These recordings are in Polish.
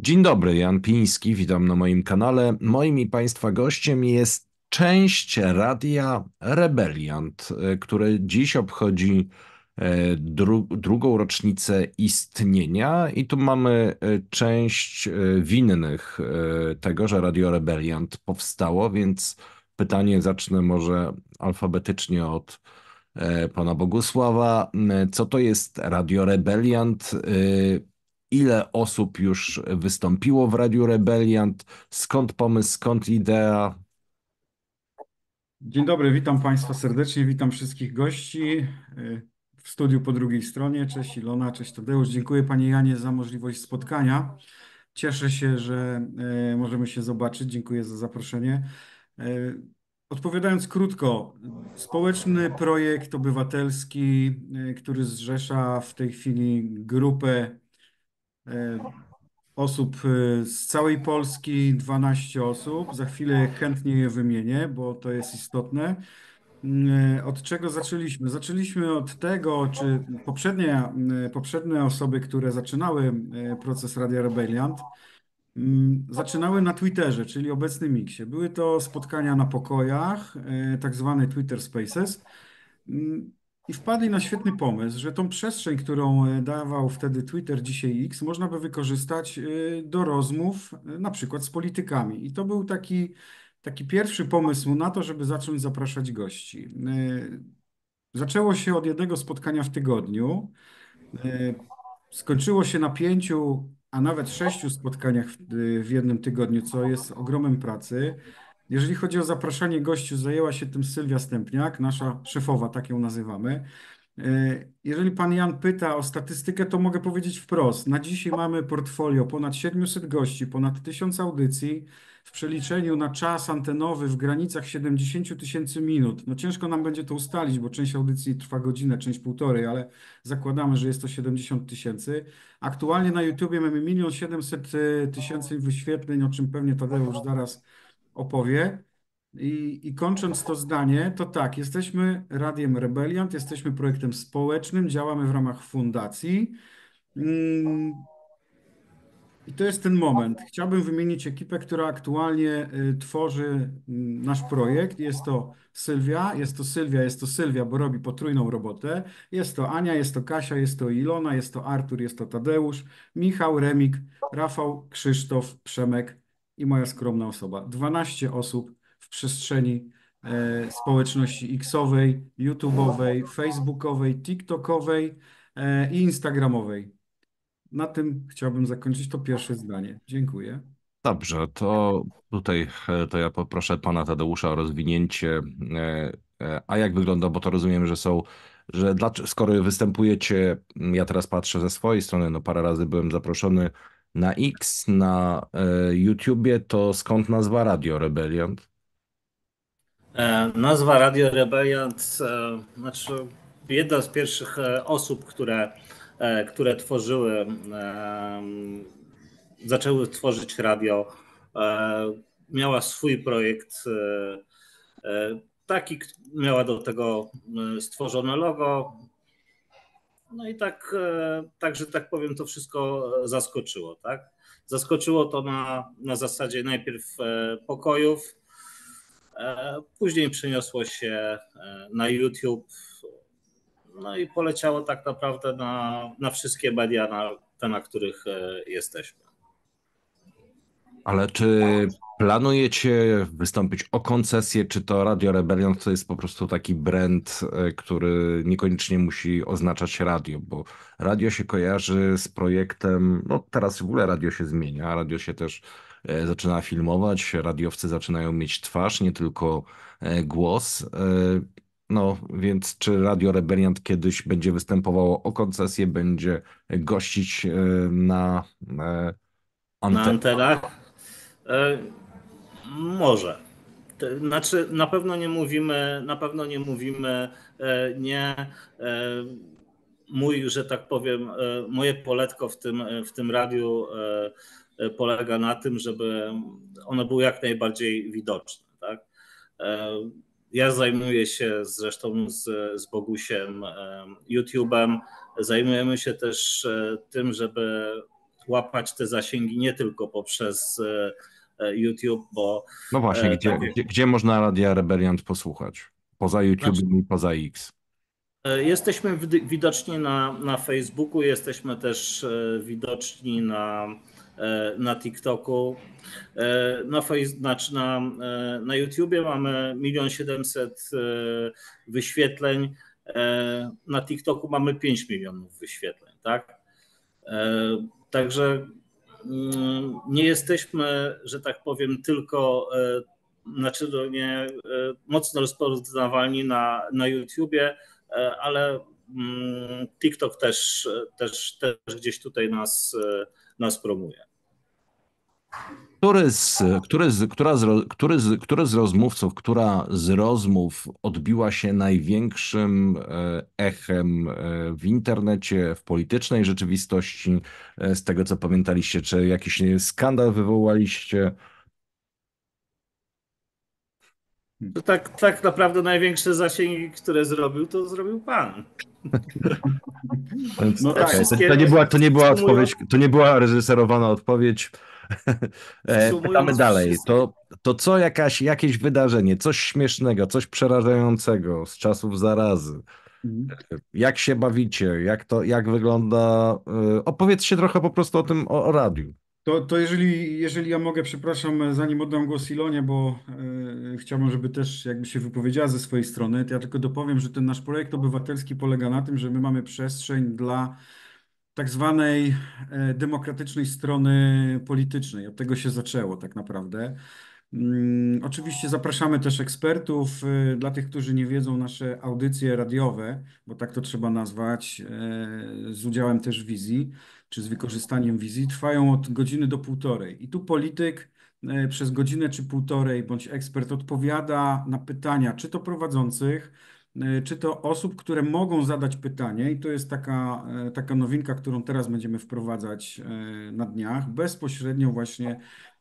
Dzień dobry, Jan Piński, witam na moim kanale. Moim i Państwa gościem jest część Radia Rebeliant, które dziś obchodzi drugą rocznicę istnienia i tu mamy część winnych tego, że Radio Rebeliant powstało, więc pytanie zacznę może alfabetycznie od pana Bogusława. Co to jest Radio Rebeliant? Ile osób już wystąpiło w Radiu Rebeliant? Skąd pomysł, skąd idea? Dzień dobry, witam Państwa serdecznie, witam wszystkich gości w studiu po drugiej stronie. Cześć Ilona, cześć Tadeusz. Dziękuję Panie Janie za możliwość spotkania. Cieszę się, że możemy się zobaczyć. Dziękuję za zaproszenie. E, Odpowiadając krótko, społeczny projekt obywatelski, który zrzesza w tej chwili grupę e, osób z całej Polski, 12 osób. Za chwilę chętnie je wymienię, bo to jest istotne. Od czego zaczęliśmy? Zaczęliśmy od tego, czy poprzednie osoby, które zaczynały proces Radia Rebeliant, zaczynały na Twitterze, czyli obecnym Mixie. Były to spotkania na pokojach, tak zwane Twitter Spaces. Mm, I wpadli na świetny pomysł, że tą przestrzeń, którą dawał wtedy Twitter, dzisiaj X, można by wykorzystać do rozmów, na przykład z politykami. I to był taki pierwszy pomysł na to, żeby zacząć zapraszać gości. Zaczęło się od jednego spotkania w tygodniu. E, Skończyło się na 5, a nawet 6 spotkaniach w jednym tygodniu, co jest ogromem pracy. Jeżeli chodzi o zapraszanie gości, zajęła się tym Sylwia Stępniak, nasza szefowa, tak ją nazywamy. Jeżeli pan Jan pyta o statystykę, to mogę powiedzieć wprost. Na dzisiaj mamy portfolio ponad 700 gości, ponad 1000 audycji w przeliczeniu na czas antenowy w granicach 70 000 minut. No ciężko nam będzie to ustalić, bo część audycji trwa godzinę, część półtorej, ale zakładamy, że jest to 70 000. Aktualnie na YouTubie mamy 1 700 000 wyświetleń, o czym pewnie Tadeusz zaraz opowie. I kończąc to zdanie, to tak, jesteśmy Radiem Rebeliant, jesteśmy projektem społecznym, działamy w ramach fundacji. Mm, I to jest ten moment. Chciałbym wymienić ekipę, która aktualnie tworzy nasz projekt. Jest to Sylwia, bo robi potrójną robotę. Jest to Ania, jest to Kasia, jest to Ilona, jest to Artur, jest to Tadeusz, Michał, Remik, Rafał, Krzysztof, Przemek i moja skromna osoba. 12 osób w przestrzeni społeczności X-owej, YouTube'owej, Facebookowej, TikTokowej i Instagramowej. Na tym chciałbym zakończyć to pierwsze zdanie. Dziękuję. Dobrze, to tutaj to ja poproszę pana Tadeusza o rozwinięcie. A jak wygląda, bo to rozumiem, skoro występujecie, ja teraz patrzę ze swojej strony, no parę razy byłem zaproszony na X, na YouTubie, to skąd nazwa Radio Rebellion? Nazwa Radio Rebelliant, znaczy jedna z pierwszych osób, które zaczęły tworzyć radio, miała swój projekt, taki, miała do tego stworzone logo. No i tak, że tak powiem, to wszystko zaskoczyło, tak? Zaskoczyło to na zasadzie najpierw pokojów. Później przeniosło się na YouTube, no i poleciało tak naprawdę na wszystkie media, na te, na których jesteśmy. Ale czy planujecie wystąpić o koncesję, czy to Radio Rebellion to jest po prostu taki brand, który niekoniecznie musi oznaczać radio, bo radio się kojarzy z projektem, no teraz w ogóle radio się zmienia, radio się też zaczyna filmować, radiowcy zaczynają mieć twarz, nie tylko głos. No więc czy Radio Rebellion kiedyś będzie występowało o koncesję, będzie gościć na Na antenie? antenach e, może. Znaczy, na pewno nie mówimy nie. Że tak powiem, moje poletko w tym radiu polega na tym, żeby one były jak najbardziej widoczne. Tak? Ja zajmuję się zresztą z Bogusiem YouTube'em. Zajmujemy się też tym, żeby łapać te zasięgi nie tylko poprzez YouTube, bo No właśnie, gdzie można Radia Rebeliant posłuchać? Poza YouTube znaczy, i poza X. jesteśmy widoczni na Facebooku, jesteśmy też widoczni na TikToku. Na YouTubie mamy 1 700 000 wyświetleń, na TikToku mamy 5 milionów wyświetleń, tak? Także nie jesteśmy, że tak powiem, tylko mocno rozpoznawalni na YouTubie, ale TikTok też gdzieś tutaj nas promuje. Który z rozmówców, która z rozmów odbiła się największym echem w internecie, w politycznej rzeczywistości, z tego co pamiętaliście, czy jakiś skandal wywołaliście? To tak naprawdę największe zasięgi, które zrobił, to zrobił pan. No Okay, tak. to nie była odpowiedź, to nie była reżyserowana odpowiedź. Pytamy dalej. To co jakieś wydarzenie, coś śmiesznego, coś przerażającego z czasów zarazy? Jak się bawicie? Jak wygląda? Opowiedzcie trochę po prostu o tym, o radiu. To jeżeli ja mogę, przepraszam, zanim oddam głos Ilonie, bo chciałbym, żeby też jakby się wypowiedziała ze swojej strony, to ja tylko dopowiem, że ten nasz projekt obywatelski polega na tym, że my mamy przestrzeń dla tak zwanej demokratycznej strony politycznej. Od tego się zaczęło tak naprawdę. Oczywiście zapraszamy też ekspertów. Dla tych, którzy nie wiedzą, nasze audycje radiowe, bo tak to trzeba nazwać, z udziałem też wizji, czy z wykorzystaniem wizji, trwają od godziny do półtorej. I tu polityk przez godzinę czy półtorej, bądź ekspert odpowiada na pytania, czy to prowadzących, czy to osób, które mogą zadać pytanie. I to jest taka nowinka, którą teraz będziemy wprowadzać na dniach, bezpośrednio właśnie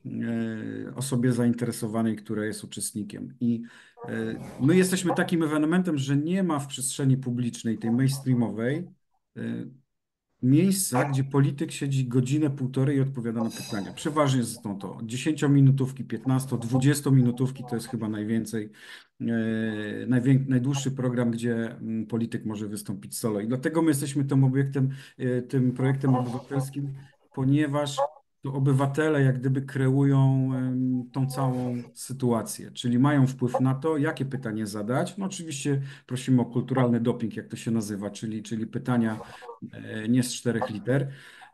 osobie zainteresowanej, która jest uczestnikiem. I my jesteśmy takim ewenementem, że nie ma w przestrzeni publicznej, tej mainstreamowej, miejsca, gdzie polityk siedzi godzinę, półtorej i odpowiada na pytania. Przeważnie są to 10-minutówki, 15, 20-minutówki, to jest chyba najwięcej, najdłuższy program, gdzie polityk może wystąpić solo. I dlatego my jesteśmy tym projektem obywatelskim, ponieważ to obywatele jak gdyby kreują tą całą sytuację, czyli mają wpływ na to, jakie pytanie zadać. No oczywiście prosimy o kulturalny doping, jak to się nazywa, czyli pytania nie z 4 liter,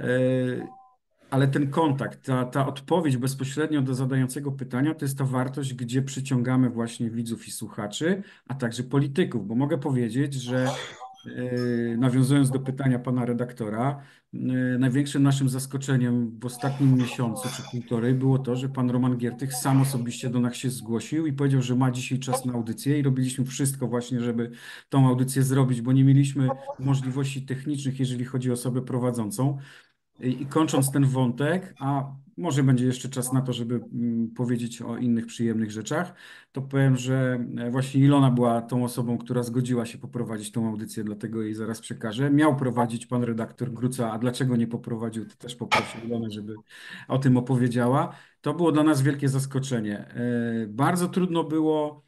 ale ten kontakt, ta odpowiedź bezpośrednio do zadającego pytania, to jest ta wartość, gdzie przyciągamy właśnie widzów i słuchaczy, a także polityków, bo mogę powiedzieć, że nawiązując do pytania pana redaktora, największym naszym zaskoczeniem w ostatnim miesiącu czy półtorej było to, że pan Roman Giertych sam osobiście do nas się zgłosił i powiedział, że ma dzisiaj czas na audycję i robiliśmy wszystko właśnie, żeby tą audycję zrobić, bo nie mieliśmy możliwości technicznych, jeżeli chodzi o osobę prowadzącą. I kończąc ten wątek, a może będzie jeszcze czas na to, żeby powiedzieć o innych przyjemnych rzeczach, to powiem, że właśnie Ilona była tą osobą, która zgodziła się poprowadzić tą audycję, dlatego jej zaraz przekażę. Miał prowadzić pan redaktor Gruca, a dlaczego nie poprowadził, to też poprosił Ilonę, żeby o tym opowiedziała. To było dla nas wielkie zaskoczenie. Bardzo trudno było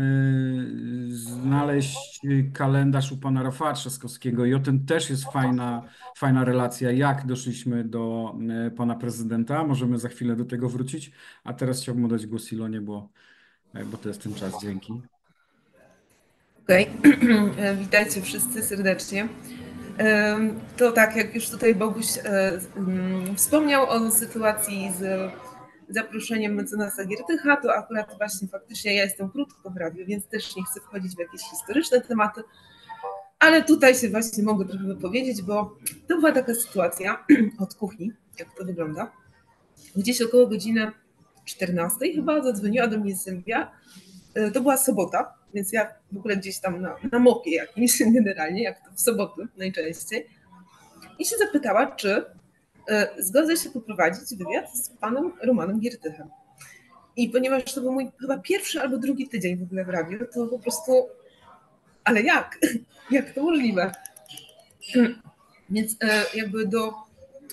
znaleźć kalendarz u pana Rafała Trzaskowskiego i o tym też jest fajna relacja, jak doszliśmy do pana prezydenta. Możemy za chwilę do tego wrócić, a teraz chciałbym oddać głos Ilonie, bo to jest ten czas. Dzięki. Okej. Witajcie wszyscy serdecznie. To tak, jak już tutaj Boguś wspomniał o sytuacji z zaproszeniem mecenasa Giertycha, to akurat właśnie faktycznie ja jestem krótko w radiu, więc też nie chcę wchodzić w jakieś historyczne tematy, ale tutaj się właśnie mogę trochę wypowiedzieć, bo to była taka sytuacja od kuchni, jak to wygląda. Gdzieś około godziny 14 chyba zadzwoniła do mnie Sylwia. To była sobota, więc ja w ogóle gdzieś tam na mopie jakimś generalnie, jak to w soboty najczęściej. I się zapytała, czy zgodzę się poprowadzić wywiad z panem Romanem Giertychem. I ponieważ to był mój chyba pierwszy albo drugi tydzień w ogóle w radiu, to po prostu, ale jak? Jak to możliwe? Więc jakby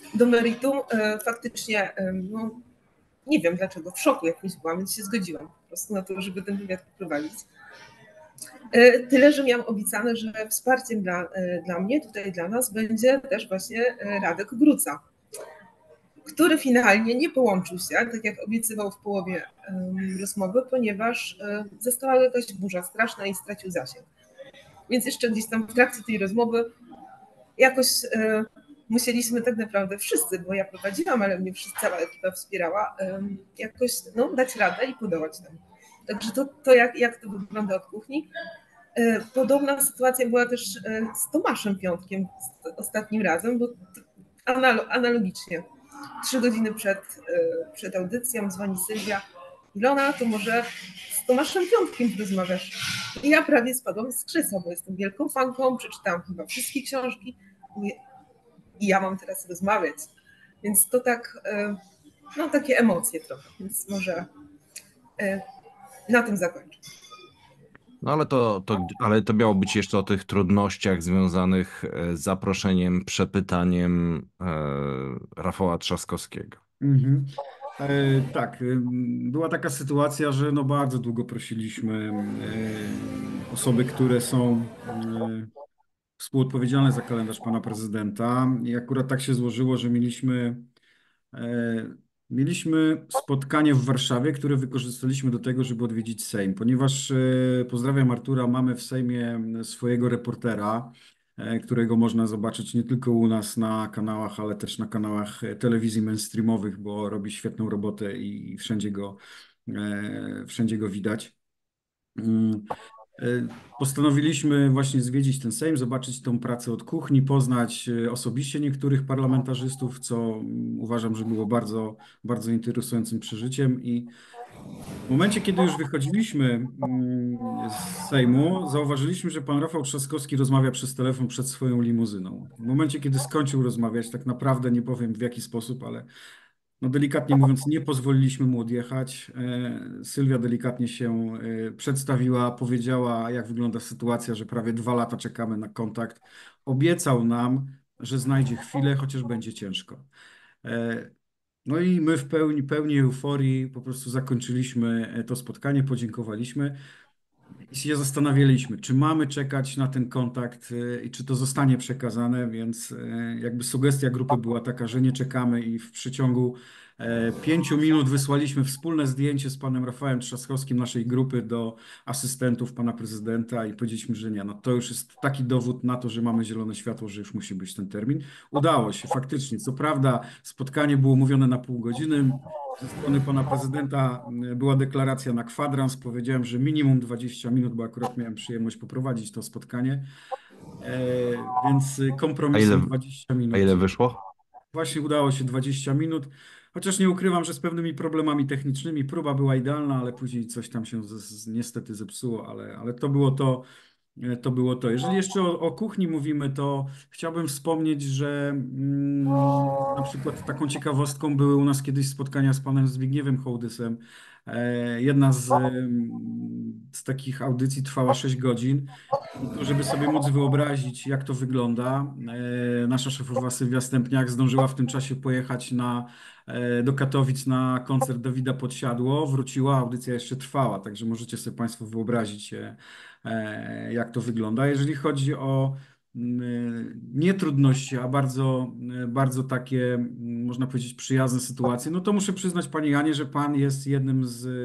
do meritum, faktycznie, no, nie wiem dlaczego, w szoku jakimś byłam, więc się zgodziłam po prostu na to, żeby ten wywiad poprowadzić. Tyle, że miałam obiecane, że wsparciem dla mnie, tutaj dla nas, będzie też właśnie Radek Gruca, który finalnie nie połączył się, tak jak obiecywał w połowie rozmowy, ponieważ została jakaś burza straszna i stracił zasięg. Więc jeszcze gdzieś tam w trakcie tej rozmowy jakoś musieliśmy tak naprawdę wszyscy, bo ja prowadziłam, ale mnie cała ekipa wspierała, jakoś dać radę i podołać nam. Także to jak to wygląda od kuchni. Podobna sytuacja była też z Tomaszem Piątkiem ostatnim razem, bo analogicznie. 3 godziny przed audycją dzwoni Sylwia. Ilona, to może z Tomaszem Piątkiem rozmawiasz? I ja prawie spadłam z krzesła, bo jestem wielką fanką, przeczytałam chyba wszystkie książki i ja mam teraz rozmawiać. Więc to tak, takie emocje trochę, więc może na tym zakończę. No ale to miało być jeszcze o tych trudnościach związanych z zaproszeniem, przepytaniem Rafała Trzaskowskiego. Mhm. Tak, była taka sytuacja, że bardzo długo prosiliśmy osoby, które są współodpowiedzialne za kalendarz pana prezydenta i akurat tak się złożyło, że mieliśmy spotkanie w Warszawie, które wykorzystaliśmy do tego, żeby odwiedzić Sejm, ponieważ pozdrawiam Artura, mamy w Sejmie swojego reportera, którego można zobaczyć nie tylko u nas na kanałach, ale też na kanałach telewizji mainstreamowych, bo robi świetną robotę i wszędzie go widać. Postanowiliśmy właśnie zwiedzić ten Sejm, zobaczyć tą pracę od kuchni, poznać osobiście niektórych parlamentarzystów, co uważam, że było bardzo, bardzo interesującym przeżyciem. I w momencie, kiedy już wychodziliśmy z Sejmu, zauważyliśmy, że pan Rafał Trzaskowski rozmawia przez telefon przed swoją limuzyną. W momencie, kiedy skończył rozmawiać, tak naprawdę nie powiem w jaki sposób, ale delikatnie mówiąc, nie pozwoliliśmy mu odjechać. Sylwia delikatnie się przedstawiła, powiedziała, jak wygląda sytuacja, że prawie 2 lata czekamy na kontakt. Obiecał nam, że znajdzie chwilę, chociaż będzie ciężko. No i my w pełni euforii po prostu zakończyliśmy to spotkanie, podziękowaliśmy i się zastanawialiśmy, czy mamy czekać na ten kontakt i czy to zostanie przekazane, więc jakby sugestia grupy była taka, że nie czekamy i w przeciągu 5 minut wysłaliśmy wspólne zdjęcie z panem Rafałem Trzaskowskim naszej grupy do asystentów pana prezydenta i powiedzieliśmy, że nie, to już jest taki dowód na to, że mamy zielone światło, że już musi być ten termin. Udało się faktycznie. Co prawda spotkanie było umówione na pół godziny. Ze strony pana prezydenta była deklaracja na kwadrans. Powiedziałem, że minimum 20 minut, bo akurat miałem przyjemność poprowadzić to spotkanie. Więc kompromisem 20 minut. A ile wyszło? Właśnie udało się 20 minut. Chociaż nie ukrywam, że z pewnymi problemami technicznymi. Próba była idealna, ale później coś tam się niestety zepsuło, ale to było to. To było to. Jeżeli jeszcze o kuchni mówimy, to chciałbym wspomnieć, że na przykład taką ciekawostką były u nas kiedyś spotkania z panem Zbigniewem Hołdysem. Jedna z takich audycji trwała 6 godzin. I tu, żeby sobie móc wyobrazić, jak to wygląda, nasza szefowa Sylwia Stępniak zdążyła w tym czasie pojechać do Katowic na koncert Dawida Podsiadło. Wróciła, audycja jeszcze trwała, także możecie sobie Państwo wyobrazić, jak to wygląda. Jeżeli chodzi o nie trudności, a bardzo, bardzo takie, można powiedzieć, przyjazne sytuacje, to muszę przyznać Pani Janie, że Pan jest jednym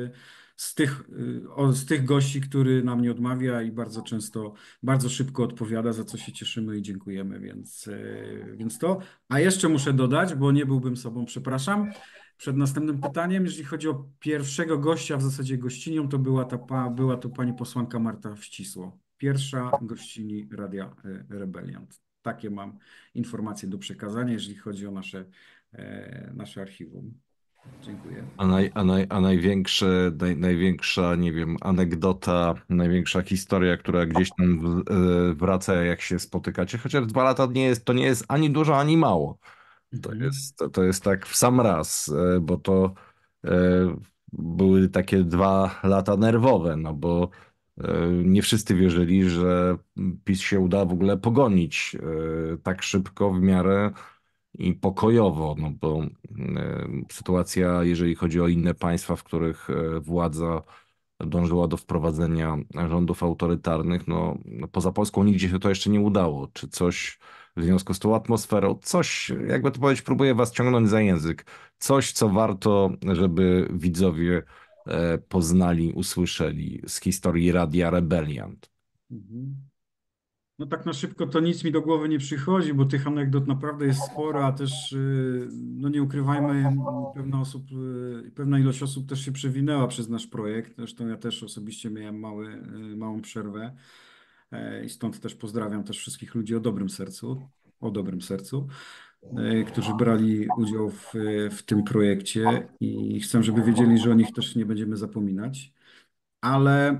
z tych gości, który nam nie odmawia i bardzo często, bardzo szybko odpowiada, za co się cieszymy i dziękujemy, więc to. A jeszcze muszę dodać, bo nie byłbym sobą, przepraszam, przed następnym pytaniem, jeżeli chodzi o pierwszego gościa, w zasadzie gościnią, to była to pani posłanka Marta Wcisło, pierwsza gościni Radia Rebeliant. Takie mam informacje do przekazania, jeżeli chodzi o nasze archiwum. Dziękuję. A największa, nie wiem, anegdota, największa historia, która gdzieś tam wraca, jak się spotykacie, chociaż 2 lata to nie jest ani dużo, ani mało. To jest tak w sam raz, bo to były takie 2 lata nerwowe, bo nie wszyscy wierzyli, że PiS się uda w ogóle pogonić tak szybko w miarę i pokojowo, no bo sytuacja, jeżeli chodzi o inne państwa, w których władza dążyła do wprowadzenia rządów autorytarnych, no poza Polską nigdzie się to jeszcze nie udało. Czy coś w związku z tą atmosferą, coś, jakby to powiedzieć, próbuję was ciągnąć za język, coś, co warto, żeby widzowie poznali, usłyszeli z historii Radia Rebeliant. Mhm. No tak na szybko to nic mi do głowy nie przychodzi, bo tych anegdot naprawdę jest sporo, a też no nie ukrywajmy, pewna ilość osób też się przewinęła przez nasz projekt. Zresztą ja też osobiście miałem małą przerwę i stąd też pozdrawiam też wszystkich ludzi o dobrym sercu, którzy brali udział w tym projekcie i chcę, żeby wiedzieli, że o nich też nie będziemy zapominać. Ale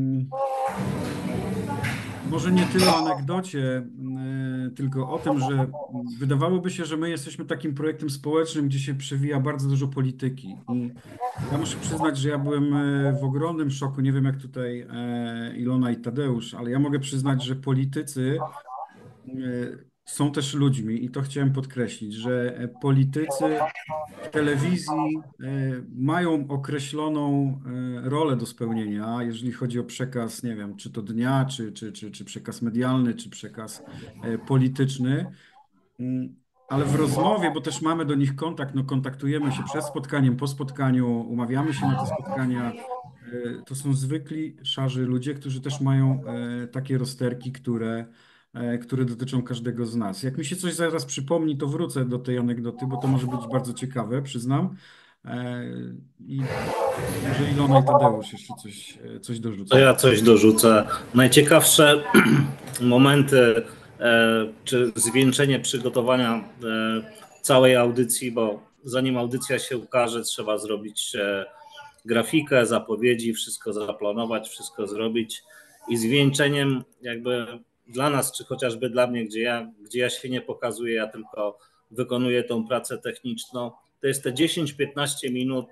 może nie tyle o anegdocie, tylko o tym, że wydawałoby się, że my jesteśmy takim projektem społecznym, gdzie się przewija bardzo dużo polityki. I ja muszę przyznać, że ja byłem w ogromnym szoku. Nie wiem, jak tutaj Ilona i Tadeusz, ale ja mogę przyznać, że politycy są też ludźmi i to chciałem podkreślić, że politycy w telewizji mają określoną rolę do spełnienia, jeżeli chodzi o przekaz, nie wiem, czy to dnia, czy przekaz medialny, czy przekaz polityczny. Ale w rozmowie, bo też mamy do nich kontakt, no kontaktujemy się przed spotkaniem, po spotkaniu, umawiamy się na te spotkania. To są zwykli, szarzy ludzie, którzy też mają takie rozterki, które dotyczą każdego z nas. Jak mi się coś zaraz przypomni, to wrócę do tej anegdoty, bo to może być bardzo ciekawe, przyznam. I może Ilona i Tadeusz jeszcze coś To dorzucą. ja coś dorzucę. Najciekawsze momenty, czy zwieńczenie przygotowania całej audycji, bo zanim audycja się ukaże, trzeba zrobić grafikę, zapowiedzi, wszystko zaplanować, wszystko zrobić i zwieńczeniem jakby dla nas, czy chociażby dla mnie, gdzie ja się nie pokazuję, ja tylko wykonuję tą pracę techniczną, to jest te 10-15 minut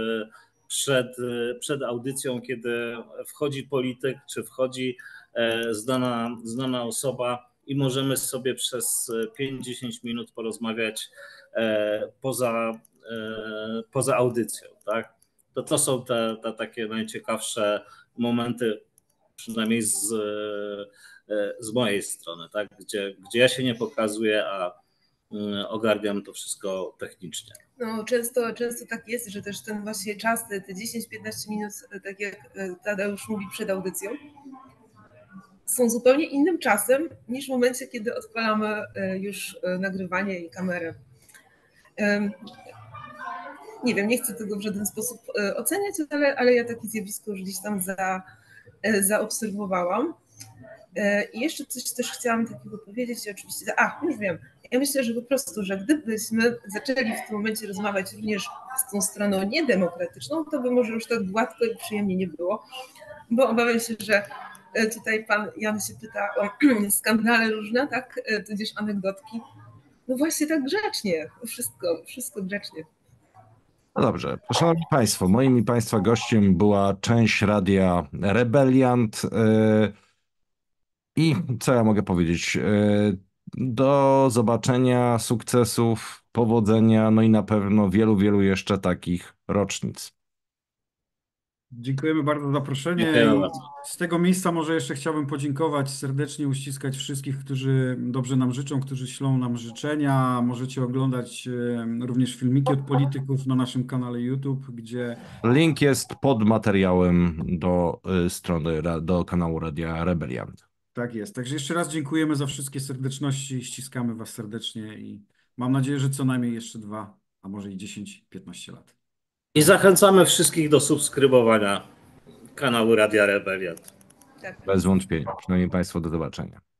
przed audycją, kiedy wchodzi polityk, czy wchodzi znana osoba i możemy sobie przez 5-10 minut porozmawiać poza audycją, tak? To są te takie najciekawsze momenty, przynajmniej z mojej strony, tak? Gdzie ja się nie pokazuję, a ogarniam to wszystko technicznie. No, często tak jest, że też ten właśnie czas, te 10-15 minut, tak jak Tadeusz mówi przed audycją, są zupełnie innym czasem niż w momencie, kiedy odpalamy już nagrywanie i kamerę. Nie wiem, nie chcę tego w żaden sposób oceniać, ale ja takie zjawisko już gdzieś tam zaobserwowałam. I jeszcze coś też chciałam takiego powiedzieć, oczywiście, już wiem. Ja myślę, że po prostu, że gdybyśmy zaczęli w tym momencie rozmawiać również z tą stroną niedemokratyczną, to by może już tak gładko i przyjemnie nie było, bo obawiam się, że tutaj pan Jan się pyta o skandale różne, tak, tudzież anegdotki. No właśnie tak grzecznie, wszystko grzecznie. No dobrze, szanowni państwo, moim i państwa gościem była część Radia Rebeliant. I co ja mogę powiedzieć? Do zobaczenia, sukcesów, powodzenia, no i na pewno wielu, wielu jeszcze takich rocznic. Dziękujemy bardzo za zaproszenie. Dziękujemy I bardzo. z tego miejsca może jeszcze chciałbym podziękować, serdecznie uściskać wszystkich, którzy dobrze nam życzą, którzy ślą nam życzenia. Możecie oglądać również filmiki od polityków na naszym kanale YouTube, gdzie Link jest pod materiałem do strony, do kanału Radia Rebeliant. tak jest. Także jeszcze raz dziękujemy za wszystkie serdeczności, ściskamy Was serdecznie i mam nadzieję, że co najmniej jeszcze 2, a może i 10-15 lat. I zachęcamy wszystkich do subskrybowania kanału Radia Rebeliant. Tak. Bez wątpienia. Przynajmniej państwo do zobaczenia.